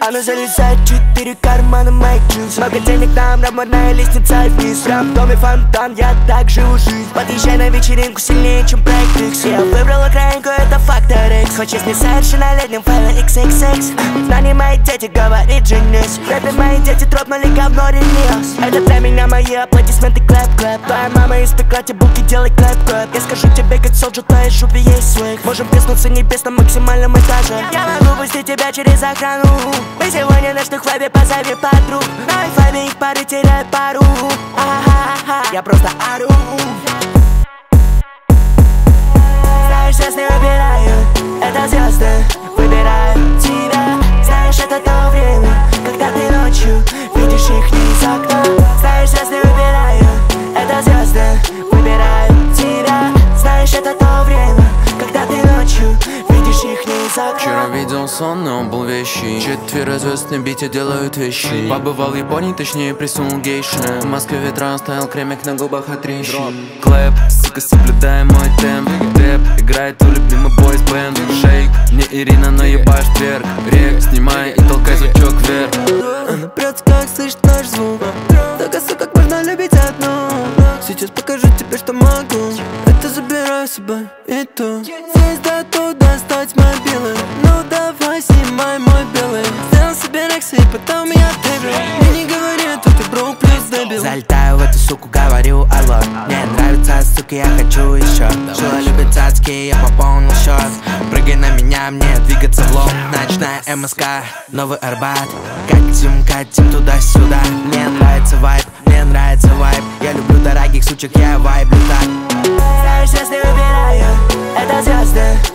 Она залезает в 4 кармана моих джинсов. Много денег нам, равномерная лестница вниз. Прям в доме фонтан, я так живу жизнь. Подъезжай на вечеринку сильнее, чем проект X. Я выбрала краинку, это фактор X. Хочешь несовершеннолетним, файлы XXX. Знания мои дети, говорит Genius. В рэпе мои дети тропнули говно релиз. Это для меня мои аплодисменты, клэп-клэп. Твоя мама испекла тебе булки, делай клэп-клэп. Я скажу тебе, как солджу, твоей жопе есть свек. Можем писнуться небес на максимальном этаже. Я могу пустить тебя через охрану. Мы сегодня ночных вайбе, позови подруг. На вайбе их пары теряют пару. Я просто ору. Знаешь, я с ней выбираю. Это звезды выбирают тебя. Знаешь, это то время, когда ты ночью видишь их не из окна. Знаешь, я с ней выбираю. Это звезды выбирают тебя. Знаешь, это то время, когда ты ночью видишь их не из окна. Вчера видел сон, но он был вещи. 4 звезд на бите делают вещи. Побывал в Японии, точнее присунул гейши. В Москве ветра оставил кремик на губах от трещин. Клэп, сука, соблюдая мой темп. Тэп, играет твой любимый бойс-бэнд. Шейк, не Ирина, но ебашь тверк. Рек, снимай и толкай звучок вверх. Она прется, как слышит наш звук. Так косо, как можно любить одну. Сейчас покажу тебе, что могу. Это забираю с собой и то. Здесь до туда стать мобилой. Ну давай, снимай мой белый. Сделал себе рексы и потом я тегрю. Мне не говори, это ты бро плюс дебил. Залетаю в эту суку, говорю алло. Мне нравятся суки, я хочу еще. Жила любит цацки, я пополнил счет. Прыгай на меня, мне двигаться в лом. Ночная МСК, Новый Арбат. Катим туда-сюда. Мне нравится вайб, мне нравится вайб. Я люблю дорогих сучек, я вайблю так. Знаешь, я с ней выбираю. Это звезды